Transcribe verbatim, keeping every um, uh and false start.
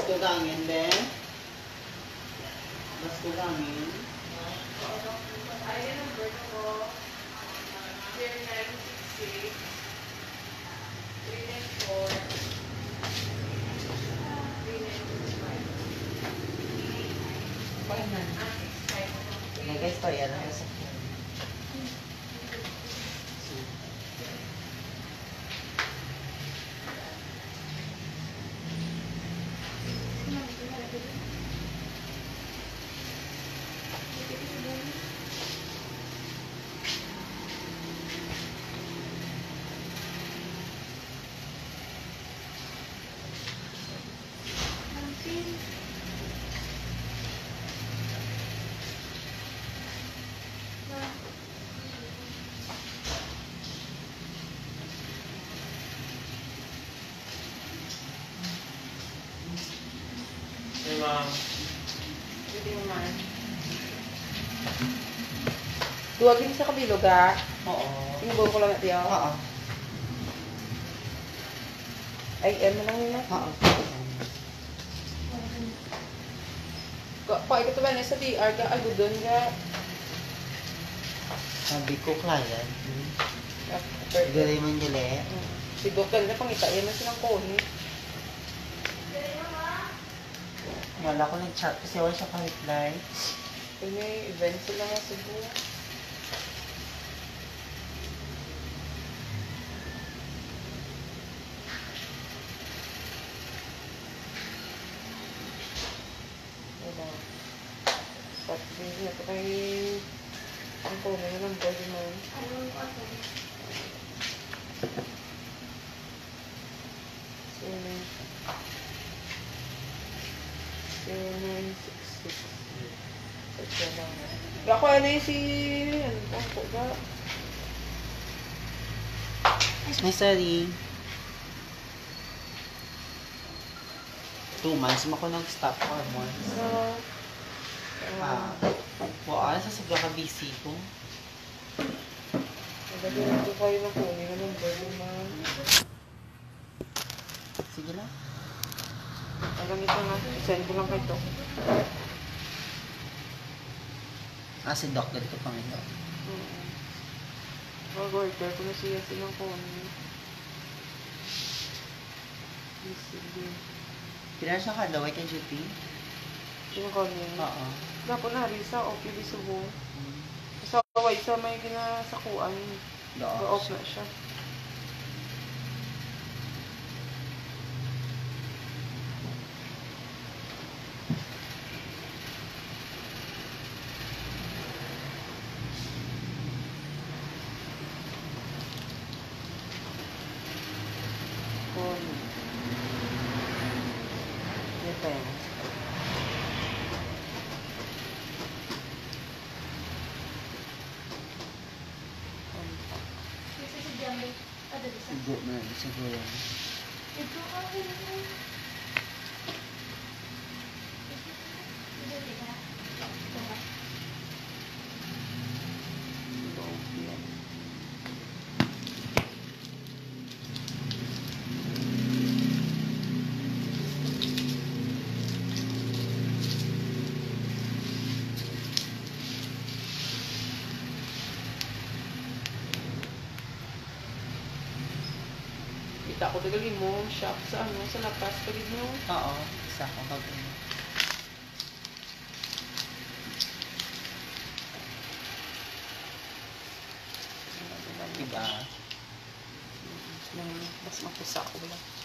gangin din. Basko gangin. Ay, ang bird ko. zero nine six six three nine four three nine five. Painan. Okay guys, to yan ang sasakyan. Hey, ma'am. Pwede mo man. Duwagin sa kabilog, ha? Oo. Tinubog ko lang natin, ha? Oo. Ay, M mo lang yun, ha? Oo. Pakita ba na sa D R ka? Agudon ka? Sabi ko, client. After. Gari man nila eh. Si Doc, ganda pangita. Yan na silang kohi. Wala ko nag-chat kasi wala siya ka-reply. Kung may event sila nga siguro. Wala. Pati na ito kay ang kohi na ng body mo. zero nine six six. Ako ano yung si... Ano ba? Ako ba? May sorry. Two months mo ko nag-stop hormones. Uh, Ah. Wow, sa sobrang ka-busy ko. Nagagawin ko kayo ng kunin na ng body mo. Sige lang. Hanggang ito nga. Send ko lang kayo ito. Ah, si Doc, ganito pang ito. Oo. Mag-order ko na siya silang kunin. Sige. Kailan siya ka daw, ay kay G P? Silang kunin? Oo. Dapo na, Risa, okay, di subo. Hmm. Sa kaway, sa may ginasakuan. Doon. Off na siya. Kunin. Depende. Siguro na, siguro. Ito ka rin. Kita ko tagalin mo, shop sa ano, sa lapas, pagid mo. Oo, isa ko pag-ano. Diba? Mas mapusa ko lang.